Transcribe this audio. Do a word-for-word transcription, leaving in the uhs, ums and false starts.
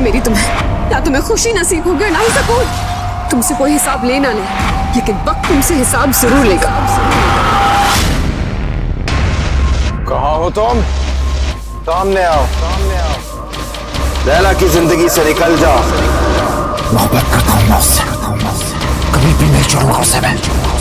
मेरी तुम्हें, या तुम्हें खुशी नसीब हो गया ना ही सुकून। तुमसे कोई हिसाब लेना नहीं, लेकिन वक्त तुमसे हिसाब जरूर लेगा। कहाँ हो तुम? सामने आओ, सामने आओ। लैला की जिंदगी से निकल जाओ। मोहब्बत करता हूँ मैं उससे, कभी भी नहीं छोड़ूंगा उसे मैं।